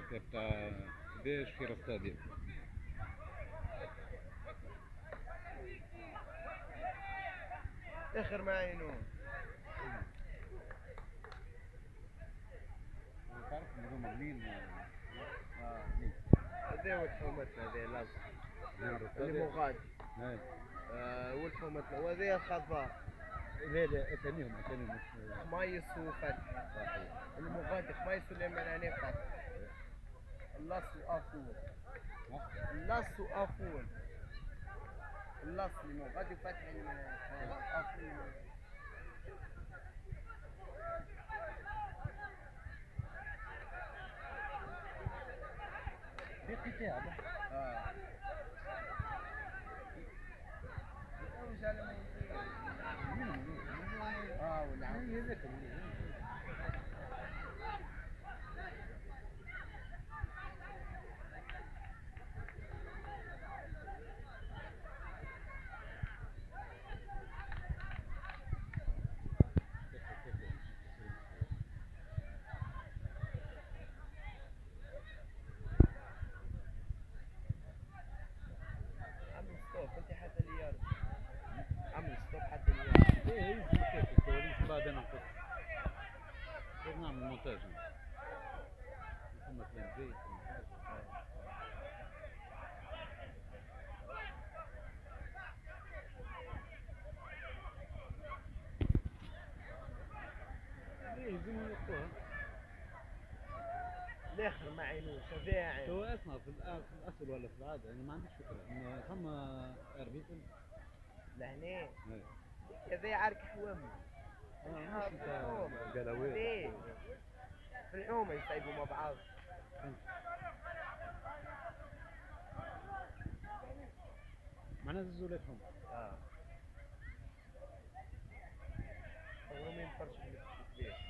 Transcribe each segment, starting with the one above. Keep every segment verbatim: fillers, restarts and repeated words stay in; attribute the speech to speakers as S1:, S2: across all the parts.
S1: بتاع قديش في رصادي.
S2: اخر ما عينون
S1: تعرف ان هم منين؟
S2: اه هذا ولد حومتنا هذا لازم اللي مو غادي.
S1: نعم.
S2: آه ولد حومتنا وهذا الخضار.
S1: لا لا ثانيهم ثانيهم
S2: خمايس وفتحي. اللي مو غادي خمايس ولا مناني فتحي. اللص وافون. اللص وافون. اللص اللي مو غادي فتحي افون.
S1: في قتال.
S2: اه اه ولا انت حتى اليار عمل ستوب حتى اليار.
S1: ايه ايه كيف الكواليس بعد انا نحط نعمل مونتاج ثم كلام زيت. ايه يلزمهم يحطوها.
S2: الاخر ما عينوش هذا عين.
S1: هو اسمع في الاصل ولا في العاده انا ما عنديش فكره انه فما اربيتل
S2: لهنا هذا عارك حوامي.
S1: اه مش نتاع قلاوات.
S2: ليه؟ في الحومه يصيبوا مع بعض.
S1: معناها زولتهم.
S2: اه هو ما ينفرش في البيت.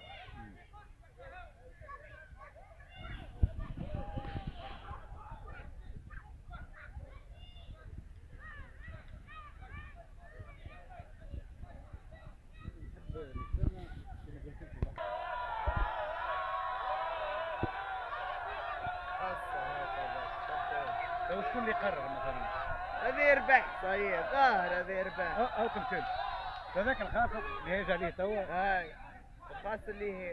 S1: لو شكون اللي يقرر مثلا؟
S2: هذا يربح صحيح ظاهر هذا يربح.
S1: اه او تمثيل هذاك الخاص اللي هيجي عليه توا.
S2: هاي الخاص اللي هي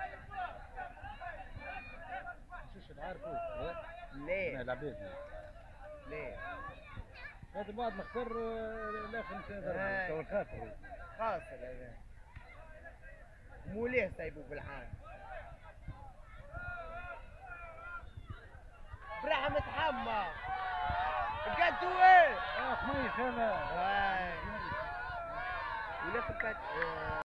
S1: مش نعرفوا
S2: ليه؟
S1: العباد
S2: ليه؟
S1: هذا بعد ما اختار الاخر مشى تو الخاطر
S2: خاصر هذا مو ليه سايبوه بالعام. براحة متحمى قدو ايه؟
S1: اه خميس هذا
S2: هاي ولا فكت